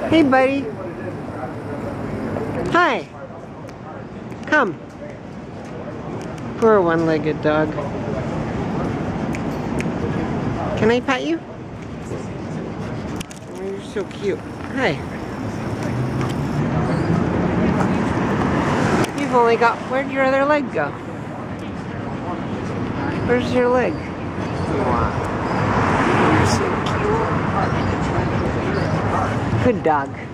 Hey, buddy. Hi. Come. Poor one-legged dog. Can I pet you? Oh, you're so cute. Hi. You've only got... Where'd your other leg go? Where's your leg? Wow. You're so cute. Good dog.